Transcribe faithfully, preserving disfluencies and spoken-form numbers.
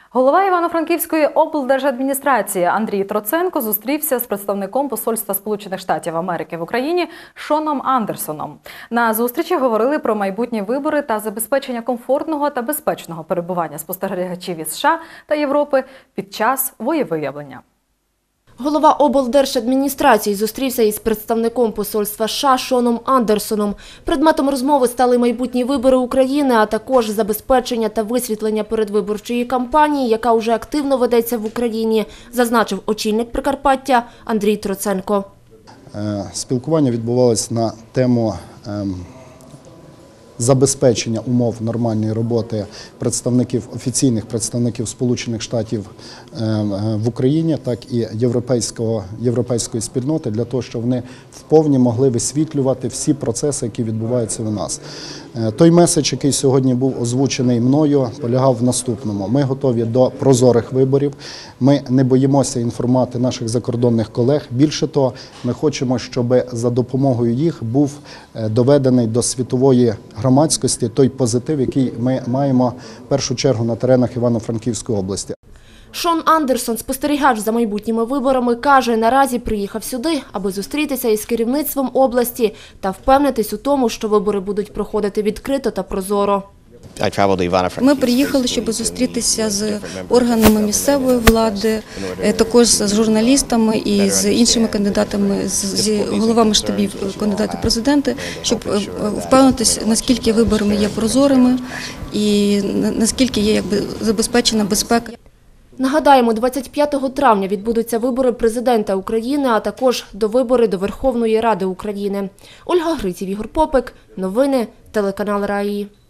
Голова Івано-Франківської облдержадміністрації Андрій Троценко зустрівся з представником Посольства Сполучених Штатів Америки в Україні Шоном Андерсоном. На зустрічі говорили про майбутні вибори та забезпечення комфортного та безпечного перебування спостерігачів із США та Європи під час волевиявлення. Голова облдержадміністрації зустрівся із представником посольства США Шоном Андерсоном. Предметом розмови стали майбутні вибори України, а також забезпечення та висвітлення передвиборчої кампанії, яка вже активно ведеться в Україні, зазначив очільник Прикарпаття Андрій Троценко. Спілкування відбувалось на тему забезпечення умов нормальної роботи представників, офіційних представників Сполучених Штатів в Україні, так і європейського, європейської спільноти, для того, щоб вони вповні могли висвітлювати всі процеси, які відбуваються у нас. Той меседж, який сьогодні був озвучений мною, полягав в наступному. Ми готові до прозорих виборів, ми не боїмося інформувати наших закордонних колег. Більше того, ми хочемо, щоб за допомогою їх був доведений до світової громадськості той позитив, який ми маємо в першу чергу на теренах Івано-Франківської області. Шон Андерсон, спостерігач за майбутніми виборами, каже, наразі приїхав сюди, аби зустрітися із керівництвом області та впевнитись у тому, що вибори будуть проходити відкрито та прозоро. Ми приїхали, щоб зустрітися з органами місцевої влади, також з журналістами і з іншими кандидатами, з головами штабів кандидатів в президенти, щоб впевнитися, наскільки вибори є прозорими і наскільки є якби забезпечена безпека. Нагадаємо, двадцять п'ятого травня відбудуться вибори президента України, а також довибори до Верховної Ради України. Ольга Гриців, Ігор Попик. Новини. Телеканал Раї.